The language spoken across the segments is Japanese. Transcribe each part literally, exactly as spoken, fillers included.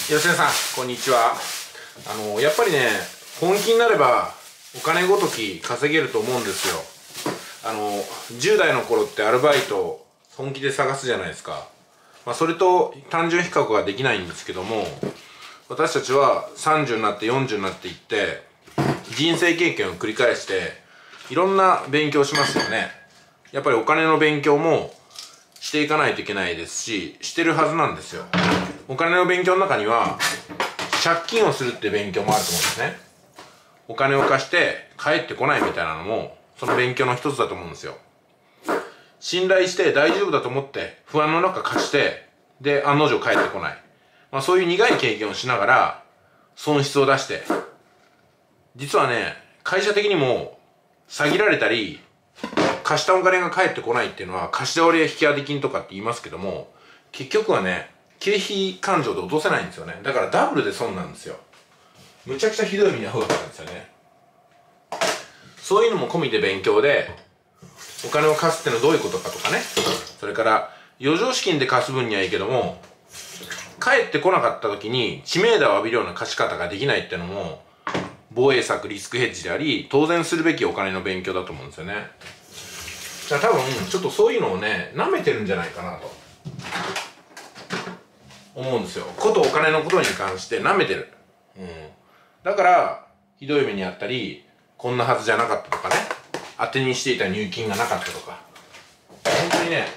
吉根さん、こんにちは。あのやっぱりね、本気になればお金ごとき稼げると思うんですよ。あのじゅう代の頃ってアルバイトを本気で探すじゃないですか。まあ、それと単純比較はできないんですけども、私たちはさんじゅうになってよんじゅうになっていって人生経験を繰り返していろんな勉強をしますよね。やっぱりお金の勉強もしていかないといけないですし、してるはずなんですよ。お金の勉強の中には借金をするっていう勉強もあると思うんですね。お金を貸して返ってこないみたいなのもその勉強の一つだと思うんですよ。信頼して大丈夫だと思って不安の中貸してで案の定返ってこない、まあ、そういう苦い経験をしながら損失を出して、実はね、会社的にも詐欺られたり貸したお金が返ってこないっていうのは貸し倒れや引き当て金とかって言いますけども、結局はね、経費勘定で落とせないんですよね。だからダブルで損なんですよ。むちゃくちゃひどい目に遭うわけなんですよね。そういうのも込みで勉強で、お金を貸すってのはどういうことかとかね、それから余剰資金で貸す分にはいいけども返ってこなかった時に知名度を浴びるような貸し方ができないっていうのも防衛策、リスクヘッジであり、当然するべきお金の勉強だと思うんですよね。だから多分ちょっとそういうのをね、舐めてるんじゃないかなと思うんですよ。ことお金のことに関して舐めてる、うん、だからひどい目にあったり、こんなはずじゃなかったとかね、当てにしていた入金がなかったとか、本当にね、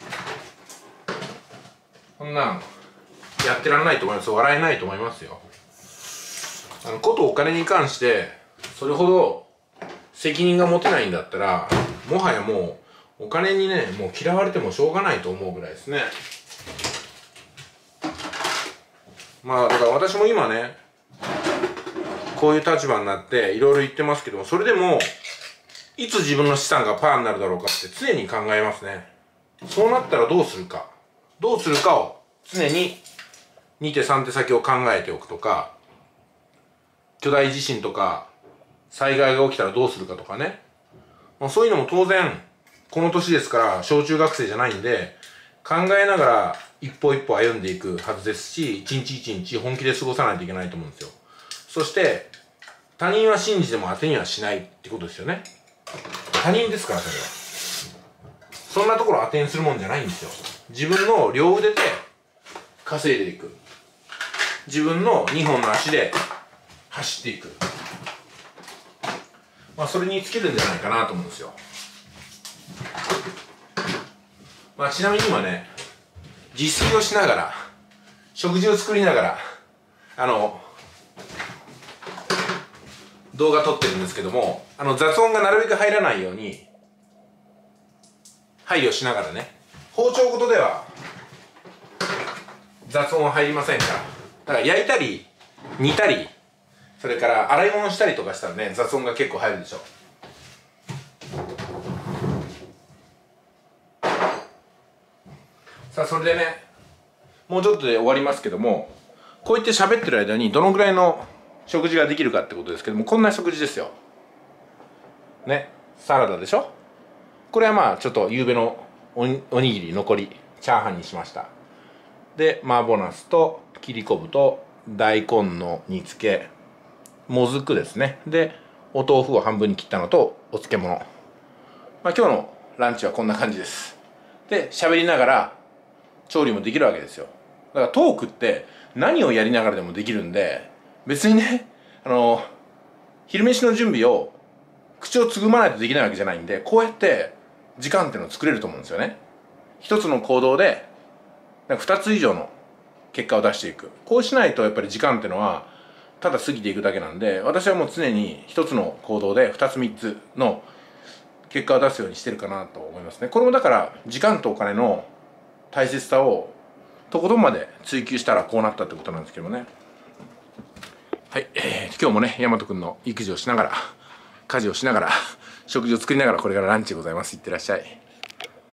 こんなんやってらんないと思います。笑えないと思いますよ。あのことお金に関してそれほど責任が持てないんだったら、もはやもうお金にね、もう嫌われてもしょうがないと思うぐらいですね。まあだから私も今ね、こういう立場になっていろいろ言ってますけども、それでもいつ自分の資産がパーになるだろうかって常に考えますね。そうなったらどうするかどうするかを常にに手さん手先を考えておくとか、巨大地震とか災害が起きたらどうするかとかね、まあ、そういうのも当然この年ですから小中学生じゃないんで考えながら一歩一歩歩んでいくはずですし、一日一日本気で過ごさないといけないと思うんですよ。そして他人は信じても当てにはしないってことですよね。他人ですから、それはそんなところ当てにするもんじゃないんですよ。自分の両腕で稼いでいく、自分のにほんの足で走っていく、まあそれに尽きるんじゃないかなと思うんですよ。まあちなみに今ね、自炊をしながら食事を作りながらあの動画撮ってるんですけども、あの雑音がなるべく入らないように配慮しながらね、包丁ごとでは雑音は入りませんから。だから焼いたり煮たり、それから洗い物したりとかしたらね、雑音が結構入るでしょ。さあそれでね、もうちょっとで終わりますけども、こうやって喋ってる間にどのぐらいの食事ができるかってことですけども、こんな食事ですよね。サラダでしょ。これはまあちょっと夕べのおに、おにぎり残りチャーハンにしました。で麻婆茄子と切り昆布と大根の煮つけ、もずくですね。でお豆腐を半分に切ったのとお漬物。まあ今日のランチはこんな感じです。で喋りながら調理もできるわけですよ。だからトークって何をやりながらでもできるんで、別にね、あの昼飯の準備を口をつぐまないとできないわけじゃないんで、こうやって時間っていうのを作れると思うんですよね。一つの行動でふたつ以上の結果を出していく。こうしないとやっぱり時間っていうのはただ過ぎていくだけなんで、私はもう常に一つの行動でふたつみっつの結果を出すようにしてるかなと思いますね。これもだから時間とお金の大切さをとことんまで追求したらこうなったってことなんですけどね。はい、えー、今日もね、大和くんの育児をしながら家事をしながら食事を作りながらこれからランチでございます。いってらっしゃい。